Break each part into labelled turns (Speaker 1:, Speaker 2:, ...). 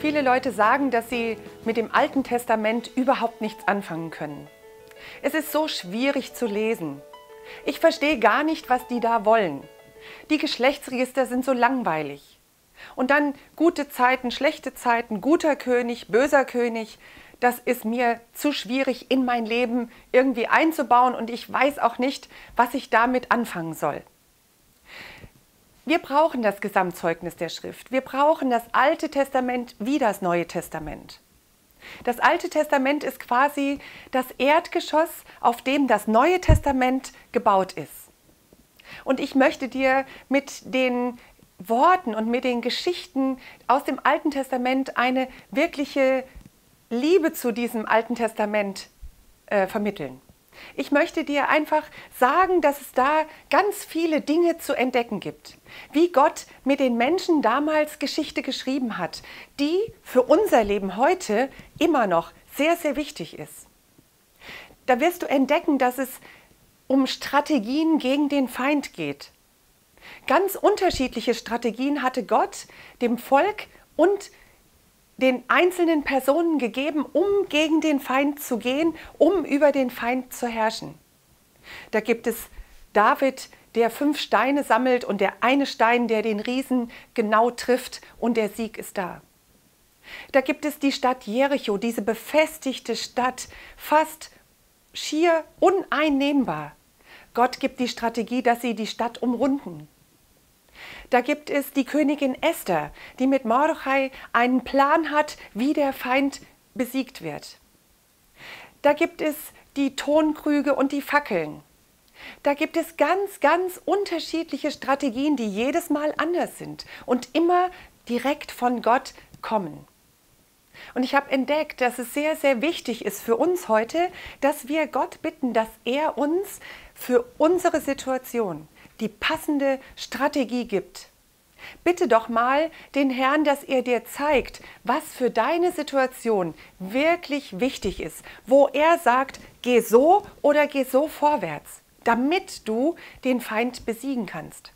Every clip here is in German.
Speaker 1: Viele Leute sagen, dass sie mit dem Alten Testament überhaupt nichts anfangen können. Es ist so schwierig zu lesen. Ich verstehe gar nicht, was die da wollen. Die Geschlechtsregister sind so langweilig. Und dann gute Zeiten, schlechte Zeiten, guter König, böser König. Das ist mir zu schwierig in mein Leben irgendwie einzubauen und ich weiß auch nicht, was ich damit anfangen soll. Wir brauchen das Gesamtzeugnis der Schrift. Wir brauchen das Alte Testament wie das Neue Testament. Das Alte Testament ist quasi das Erdgeschoss, auf dem das Neue Testament gebaut ist. Und ich möchte dir mit den Worten und mit den Geschichten aus dem Alten Testament eine wirkliche Liebe zu diesem Alten Testament vermitteln. Ich möchte dir einfach sagen, dass es da ganz viele Dinge zu entdecken gibt. Wie Gott mit den Menschen damals Geschichte geschrieben hat, die für unser Leben heute immer noch sehr, sehr wichtig ist. Da wirst du entdecken, dass es um Strategien gegen den Feind geht. Ganz unterschiedliche Strategien hatte Gott dem Volk und den einzelnen Personen gegeben, um gegen den Feind zu gehen, um über den Feind zu herrschen. Da gibt es David, der 5 Steine sammelt und der eine Stein, der den Riesen genau trifft und der Sieg ist da. Da gibt es die Stadt Jericho, diese befestigte Stadt, fast schier uneinnehmbar. Gott gibt die Strategie, dass sie die Stadt umrunden. Da gibt es die Königin Esther, die mit Mordechai einen Plan hat, wie der Feind besiegt wird. Da gibt es die Tonkrüge und die Fackeln. Da gibt es ganz, ganz unterschiedliche Strategien, die jedes Mal anders sind und immer direkt von Gott kommen. Und ich habe entdeckt, dass es sehr, sehr wichtig ist für uns heute, dass wir Gott bitten, dass er uns für unsere Situation die passende Strategie gibt. Bitte doch mal den Herrn, dass er dir zeigt, was für deine Situation wirklich wichtig ist, wo er sagt, geh so oder geh so vorwärts, damit du den Feind besiegen kannst.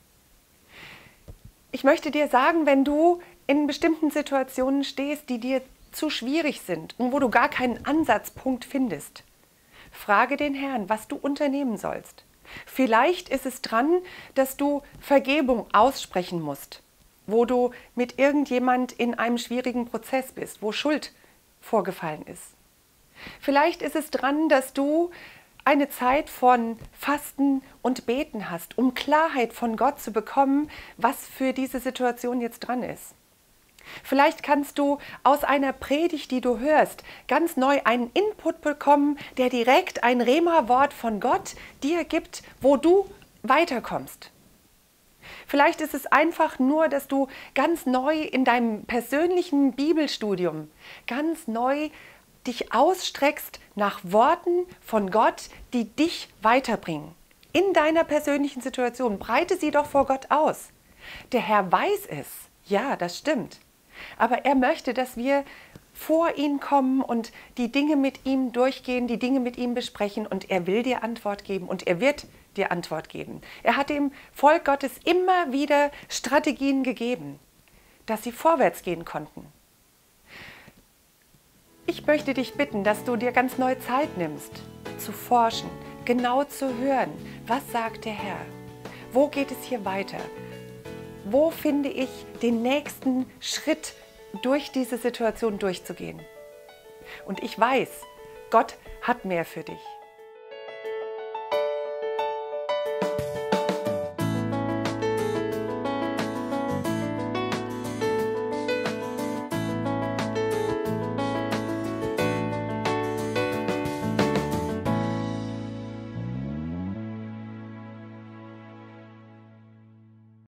Speaker 1: Ich möchte dir sagen, wenn du in bestimmten Situationen stehst, die dir zu schwierig sind und wo du gar keinen Ansatzpunkt findest, frage den Herrn, was du unternehmen sollst. Vielleicht ist es dran, dass du Vergebung aussprechen musst, wo du mit irgendjemand in einem schwierigen Prozess bist, wo Schuld vorgefallen ist. Vielleicht ist es dran, dass du eine Zeit von Fasten und Beten hast, um Klarheit von Gott zu bekommen, was für diese Situation jetzt dran ist. Vielleicht kannst du aus einer Predigt, die du hörst, ganz neu einen Input bekommen, der direkt ein Rema-Wort von Gott dir gibt, wo du weiterkommst. Vielleicht ist es einfach nur, dass du ganz neu in deinem persönlichen Bibelstudium ganz neu dich ausstreckst nach Worten von Gott, die dich weiterbringen. In deiner persönlichen Situation, breite sie doch vor Gott aus. Der Herr weiß es, ja, das stimmt. Aber er möchte, dass wir vor ihn kommen und die Dinge mit ihm durchgehen, die Dinge mit ihm besprechen und er will dir Antwort geben und er wird dir Antwort geben. Er hat dem Volk Gottes immer wieder Strategien gegeben, dass sie vorwärts gehen konnten. Ich möchte dich bitten, dass du dir ganz neu Zeit nimmst, zu forschen, genau zu hören, was sagt der Herr? Wo geht es hier weiter? Wo finde ich den nächsten Schritt, durch diese Situation durchzugehen? Und ich weiß, Gott hat mehr für dich.